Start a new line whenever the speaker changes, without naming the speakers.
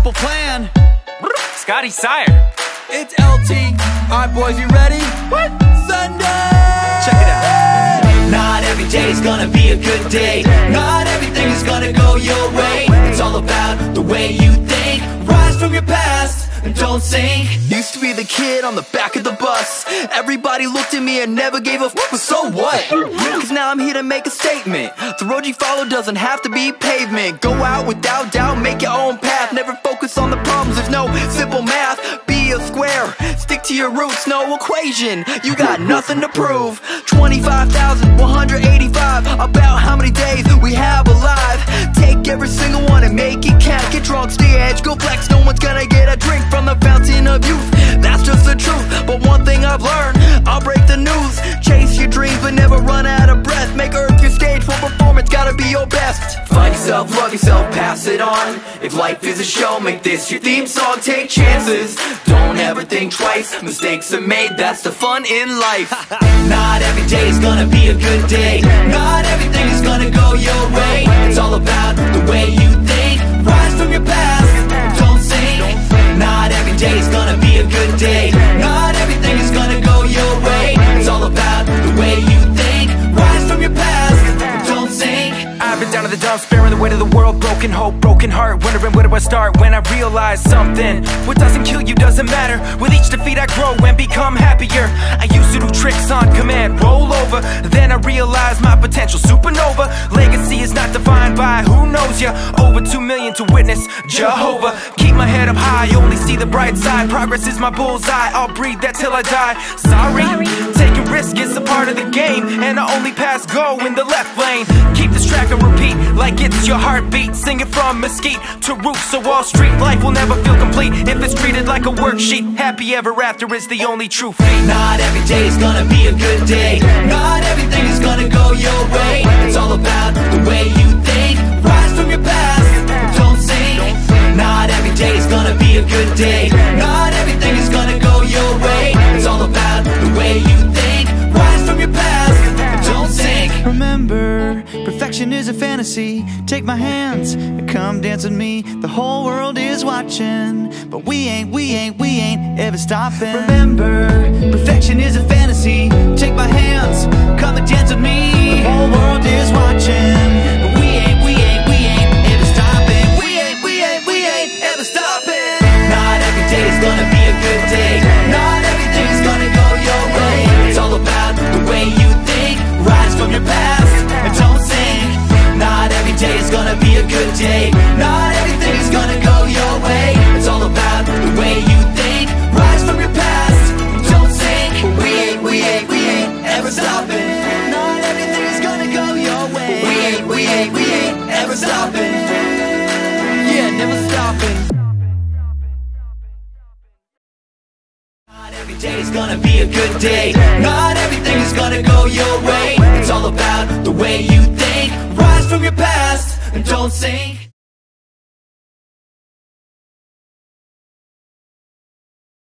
simple plan.
Scotty Sire.
It's LT. Alright boys, you ready? What? Sunday!
Check it out.
Not every day's gonna be a good day. Not everything is gonna go your way. It's all about the way you think. Rise from your past and don't sink.
Used to be the kid on the back of the bus. Everybody looked at me and never gave a fuck, but so what? Cause now I'm here to make a statement. The road you follow doesn't have to be pavement. Go out without doubt, make your own path. Never focus on the problems, there's no simple math. Be a square, stick to your roots, no equation. You got nothing to prove. 25,185, about how many days we have alive. Take every single one and make it count. Get drunk, stay edge, go flex. No one's gonna get a drink from the fountain of youth. That's just the truth, but one thing I've learned, I'll break the news. Chase your dreams but never run out of breath. Make Earth your stage for performance, gotta be your best.
Find yourself, love yourself, pass it on. If life is a show, make this your theme song. Take chances, don't ever think twice. Mistakes are made, that's the fun in life. Not every day's gonna be a good day. Not everything is gonna go your way. It's all about the way you think. Rise from your past, don't sink. Not every day's gonna be a good day. Not everything is gonna go your way. It's all about the way you think. Rise from your past, don't sink.
I've been down to the dumps, bearing the weight of the world. Broken hope, broken heart, wondering where do I start. When I realize something, what doesn't kill you doesn't matter. With each defeat I grow and become happier. I used to do tricks on command, roll over. Then I realized my potential, supernova. Legacy is not defined by who knows ya. Over 2 million to witness Jehovah. Keep my head up high, only see the bright side. Progress is my bullseye, I'll breathe that till I die. Sorry, taking risks is a part of the game. And I only pass go in the left lane. Keep this track and repeat like it's your heartbeat. Sing it from Mesquite to Roofs of Wall Street. Life will never feel complete if it's treated like a worksheet. Happy ever after is the only true feat.
Not every day's gonna be a good day. Not everything is gonna go your way. It's all about the way you think. Rise from your past, don't sink. Not every day's gonna be a good day. Not everything is gonna go your way. It's all about the way you think. Rise from your past, don't sink.
Remember, perfection is a fantasy. Take my hands and come dance with me. The whole world is watching, but we ain't ever stopping. Remember, perfection is a fantasy. Take my hands, come and dance with me. The whole world is watching, but we ain't ever stopping. We ain't ever stopping.
Not every day's gonna be a good day. Not everything's gonna go your way. It's all about the way you think. Rise from your past and don't sink. Not every day's gonna be a good day. Not everything's gonna go your way. It's all about the way you think. Rise from your past and don't sink. We ain't ever stopping.
Not everything's gonna go your way.
We ain't ever stopping.
Yeah, never stopping.
Not every day's gonna be a good day. Not everything is gonna go your way. It's all about the way you think. Rise from your past and don't sink.